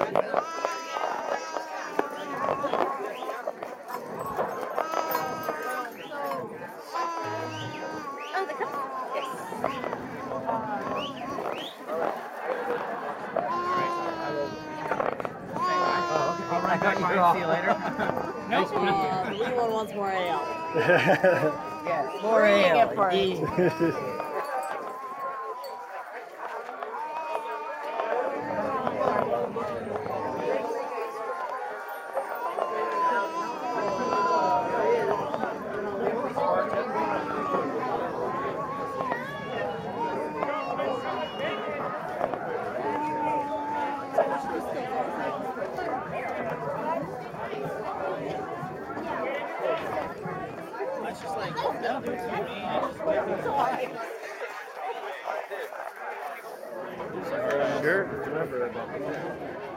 Oh, the cup? I'll run back mine. See you later. Nope. The wee one wants more ale. Yes, more Bringing ale. it for Indeed. It's just like, no, dude, it's me. I just wait for the Sure, remember about that.